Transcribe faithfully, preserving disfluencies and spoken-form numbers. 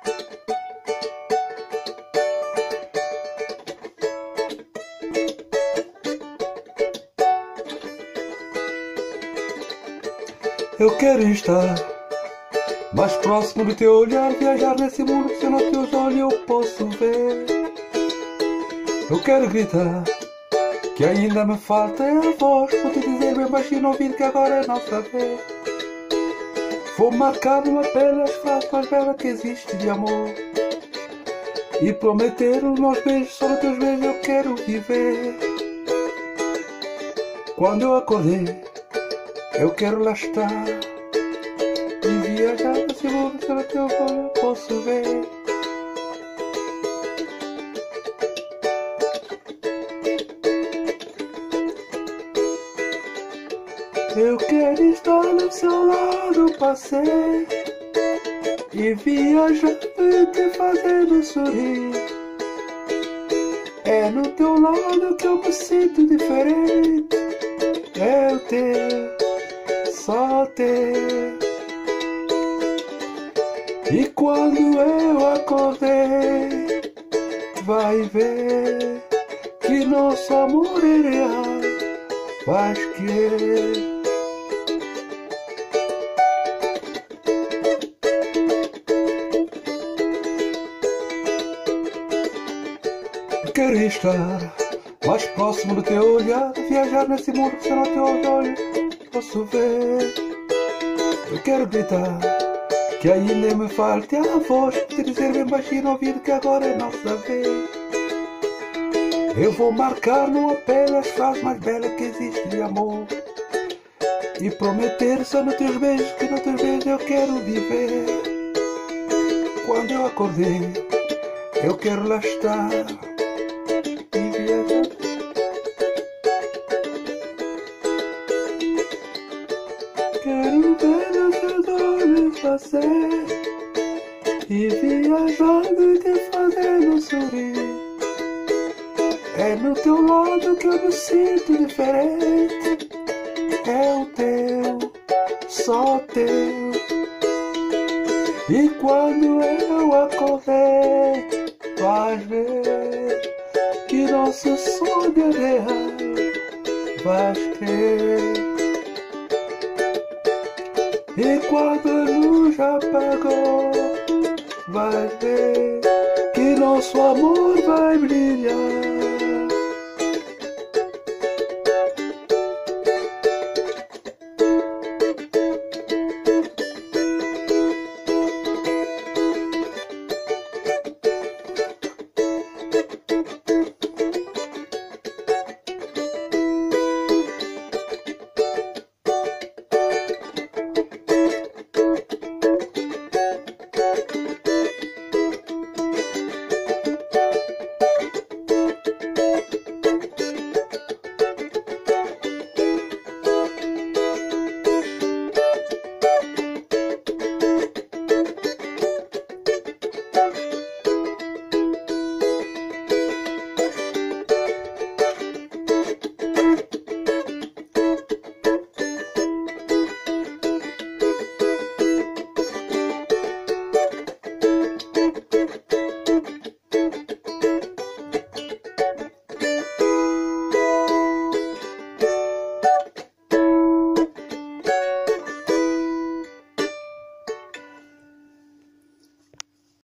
Eu quero estar mais próximo do teu olhar, viajar nesse mundo que só nos teus olhos eu posso ver. Eu quero gritar que ainda me falta é a voz, vou te dizer bem baixinho no ouvido que agora é nossa vez. Vou marcar numa pele as frases mais belas que existe de amor e prometer os meus beijos, só nos teus beijos eu quero viver. Quando eu acordei, eu quero lá estar e viajar nesse mundo que só no teu olho eu posso ver. Eu quero estar no seu lado, passeio e viajar e te fazendo sorrir. É no teu lado que eu me sinto diferente. É o teu, só teu. E quando eu acordei, vai ver que nosso amor é real. Vais querer. Quero estar mais próximo do teu olhar, viajar nesse mundo que só no teu olho posso ver. Eu quero gritar que ainda me falta a voz, te dizer bem baixinho no ouvido que agora é nossa vez. Eu vou marcar numa pele as frases mais belas que existe de amor e prometer só nos teus beijos que nos teus beijos eu quero viver. Quando eu acordei, eu quero lá estar. Quero ver os teus olhos passear e viajando e te fazendo sorrir. É no teu lado que eu me sinto diferente. É o teu, só teu. E quando eu acordei, vais ver que nosso sonho é real. Vais crer. E quando a luz apagou, vai ver que nosso amor vai brilhar.